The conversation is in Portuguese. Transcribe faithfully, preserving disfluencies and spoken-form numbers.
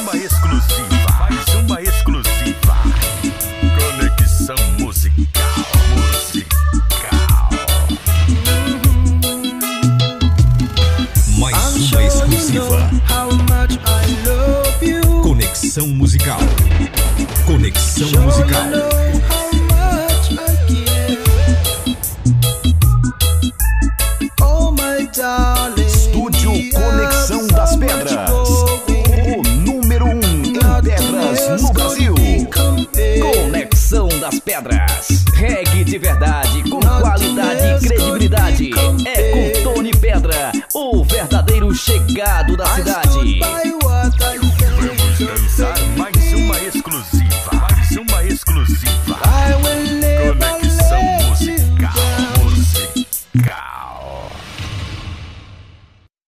uma exclusiva, mais uma exclusiva. Conexão musical, musical. Mais uma exclusiva. Conexão musical. Conexão musical. Estúdio Conexão das Pedras, o número um em pedras no Brasil. Conexão das Pedras, reggae de verdade, com qualidade e credibilidade. É com Tony Pedra, o verdadeiro chegado da cidade.